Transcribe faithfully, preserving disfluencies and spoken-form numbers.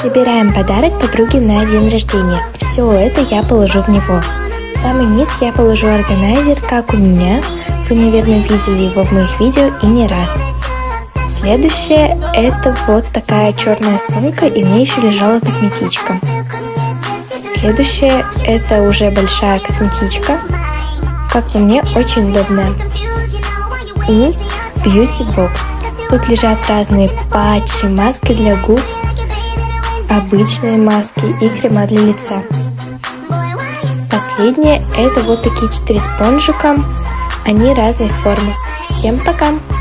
Собираем подарок подруге на день рождения. Все это я положу в него. В самый низ я положу органайзер, как у меня. Вы, наверное, видели его в моих видео и не раз. Следующее — это вот такая черная сумка, и мне еще лежала косметичка. Следующее — это уже большая косметичка, как по мне, очень удобная. И бьюти-бокс. Тут лежат разные патчи, маски для губ, обычные маски и крема для лица. Последнее — это вот такие четыре спонжика. Они разной формы. Всем пока!